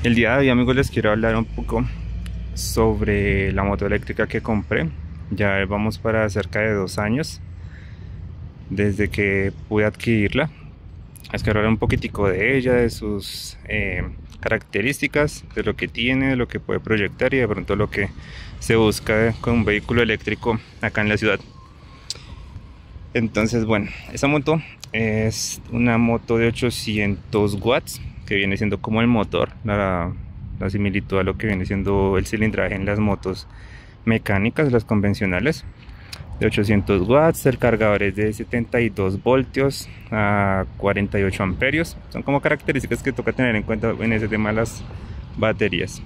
El día de hoy, amigos, les quiero hablar un poco sobre la moto eléctrica que compré. Ya vamos para cerca de 2 años desde que pude adquirirla. Les quiero hablar un poquitico de ella, de sus características, de lo que tiene, de lo que puede proyectar y de pronto lo que se busca con un vehículo eléctrico acá en la ciudad. Entonces, bueno, esa moto es una moto de 800 watts que viene siendo como el motor, la similitud a lo que viene siendo el cilindraje en las motos mecánicas, las convencionales, de 800 watts. El cargador es de 72 voltios a 48 amperios. Son como características que toca tener en cuenta en ese tema de las baterías.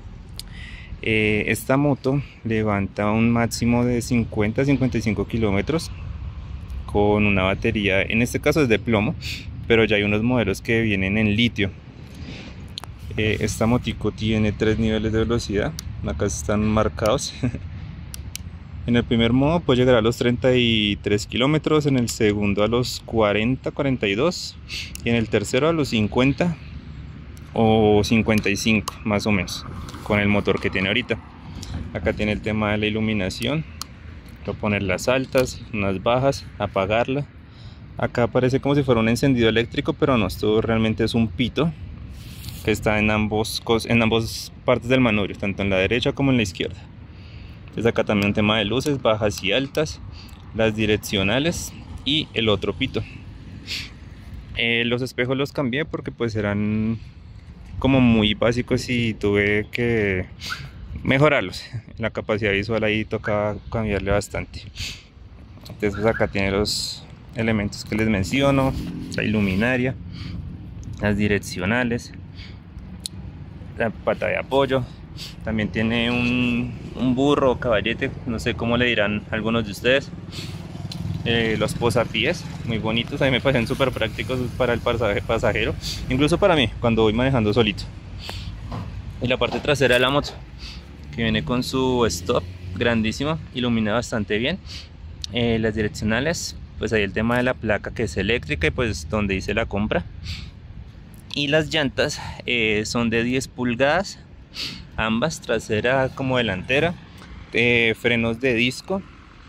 Esta moto levanta un máximo de 50 a 55 kilómetros con una batería, en este caso es de plomo, pero ya hay unos modelos que vienen en litio. Esta motico tiene 3 niveles de velocidad, acá están marcados. En el primer modo puede llegar a los 33 kilómetros, en el segundo a los 42 y en el tercero a los 50 o 55 más o menos, con el motor que tiene ahorita. Acá tiene el tema de la iluminación, puedo poner las altas, unas bajas, apagarla. Acá parece como si fuera un encendido eléctrico, pero no, esto realmente es un pito que está en ambas partes del manubrio, tanto en la derecha como en la izquierda. Entonces acá también un tema de luces bajas y altas, las direccionales y el otro pito. Los espejos los cambié porque pues eran como muy básicos y tuve que mejorarlos. La capacidad visual ahí tocaba cambiarle bastante. Entonces pues acá tiene los elementos que les menciono, la iluminaria, las direccionales, la pata de apoyo. También tiene un burro o caballete, no sé cómo le dirán algunos de ustedes. Los posapiés, muy bonitos, a mí me parecen súper prácticos para el pasajero, incluso para mí cuando voy manejando solito. Y la parte trasera de la moto, que viene con su stop grandísimo, ilumina bastante bien. Las direccionales, pues ahí el tema de la placa que es eléctrica y pues donde hice la compra. Y las llantas son de 10 pulgadas, ambas, trasera como delantera, frenos de disco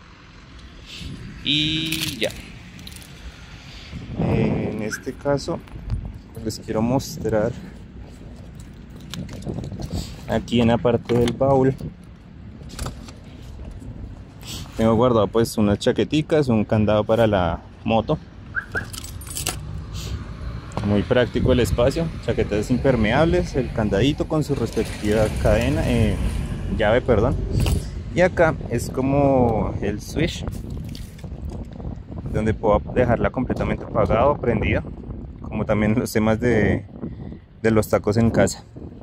y ya. En este caso les quiero mostrar aquí en la parte del baúl. Tengo guardado pues unas chaqueticas, un candado para la moto. Muy práctico el espacio, chaquetas impermeables, el candadito con su respectiva cadena, llave, perdón. Y acá es como el switch, donde puedo dejarla completamente apagada o prendida, como también los temas de los tacos en casa.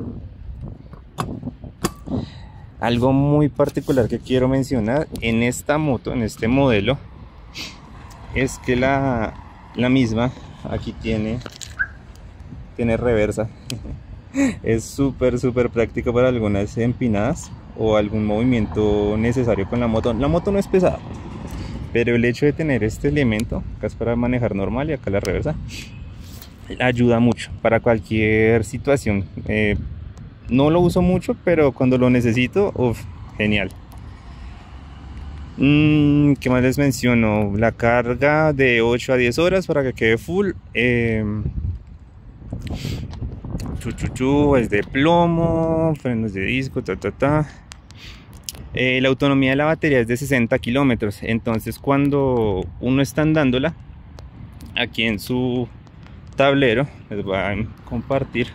Algo muy particular que quiero mencionar en esta moto, en este modelo, es que la misma aquí tiene reversa. Es súper práctico para algunas empinadas o algún movimiento necesario con la moto. La moto no es pesada, pero el hecho de tener este elemento, acá es para manejar normal y acá la reversa, ayuda mucho para cualquier situación. No lo uso mucho, pero cuando lo necesito, genial. ¿Qué más les menciono? La carga de 8 a 10 horas para que quede full. Es de plomo, frenos de disco, la autonomía de la batería es de 60 kilómetros. Entonces cuando uno está andándola, aquí en su tablero, les voy a compartir.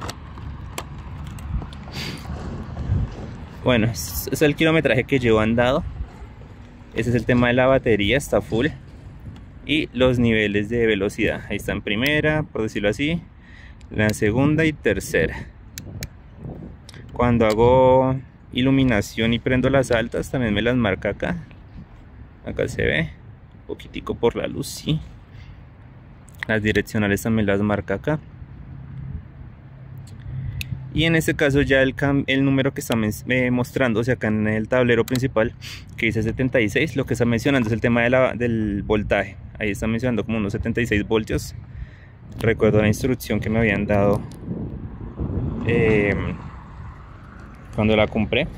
Bueno, es el kilometraje que llevo andado. Ese es el tema de la batería, está full. Y los niveles de velocidad, ahí está en primera, por decirlo así, la segunda y tercera. Cuando hago iluminación y prendo las altas, también me las marca acá. Acá se ve un poquitico por la luz, sí. Las direccionales también las marca acá. Y en este caso ya el número que está mostrándose acá en el tablero principal, que dice 76, lo que está mencionando es el tema del voltaje. Ahí está mencionando como unos 76 voltios. Recuerdo la instrucción que me habían dado cuando la compré.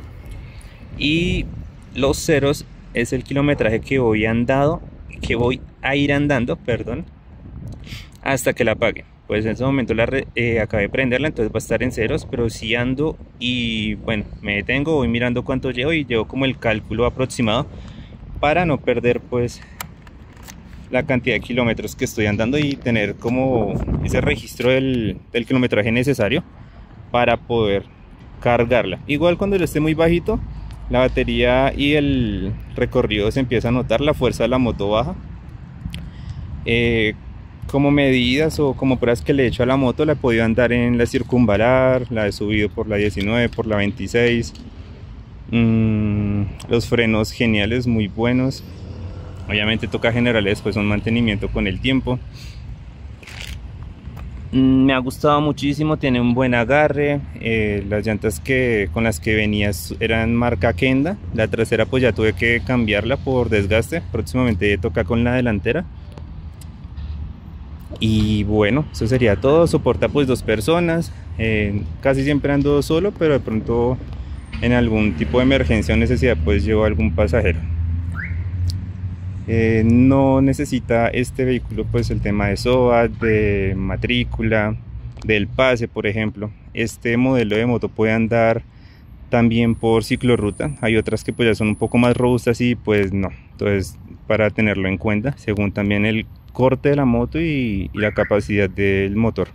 Y los ceros es el kilometraje que voy a ir andando, perdón, hasta que la apague. Pues en ese momento acabé de prenderla, entonces va a estar en ceros, pero si ando y bueno, me detengo, voy mirando cuánto llevo y llevo como el cálculo aproximado para no perder pues la cantidad de kilómetros que estoy andando y tener como ese registro del kilometraje necesario para poder cargarla. Igual cuando yo esté muy bajito, la batería y el recorrido se empieza a notar, la fuerza de la moto baja. Como medidas o como pruebas que le he hecho a la moto, la he podido andar en la circunvalar, la he subido por la 19, por la 26. Los frenos geniales, muy buenos. Obviamente toca generarle después un mantenimiento con el tiempo. Me ha gustado muchísimo, tiene un buen agarre. Las llantas con las que venía eran marca Kenda. La trasera pues ya tuve que cambiarla por desgaste. Próximamente toca con la delantera. Y bueno, eso sería todo. Soporta pues 2 personas. Casi siempre ando solo, pero de pronto en algún tipo de emergencia o necesidad pues llevo algún pasajero. No necesita este vehículo pues el tema de SOAT, de matrícula, del pase por ejemplo. Este modelo de moto puede andar también por ciclorruta. Hay otras que pues ya son un poco más robustas y pues no. Entonces para tenerlo en cuenta según también el corte de la moto y la capacidad del motor.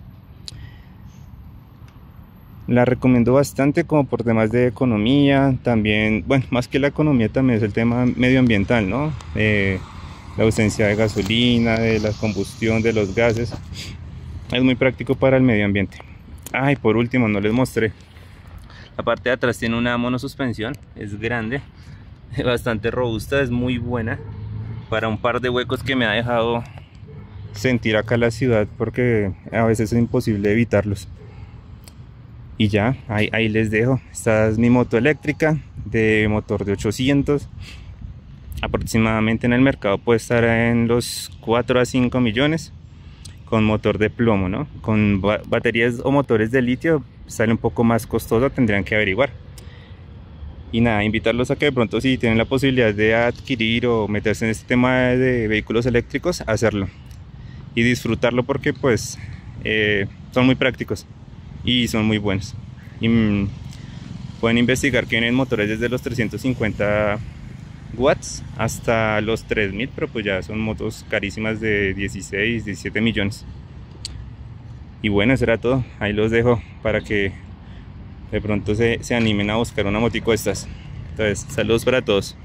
La recomiendo bastante como por temas de economía, también, bueno, más que la economía también es el tema medioambiental, ¿no? La ausencia de gasolina, de la combustión, de los gases. Es muy práctico para el medio ambiente. Y por último, no les mostré. La parte de atrás tiene una monosuspensión, es grande, bastante robusta, es muy buena para un par de huecos que me ha dejado sentir acá la ciudad, porque a veces es imposible evitarlos. Y ya, ahí les dejo. Esta es mi moto eléctrica de motor de 800. Aproximadamente en el mercado puede estar en los 4 a 5 millones. Con motor de plomo, ¿no? Con baterías o motores de litio sale un poco más costoso, tendrían que averiguar. Y nada, invitarlos a que de pronto si tienen la posibilidad de adquirir o meterse en este tema de vehículos eléctricos, hacerlo. Y disfrutarlo porque pues son muy prácticos y son muy buenos. Y pueden investigar que vienen motores desde los 350 watts hasta los 3000, pero pues ya son motos carísimas de 16, 17 millones. Y bueno, eso era todo. Ahí los dejo para que de pronto se animen a buscar una motico de estas. Entonces, saludos para todos.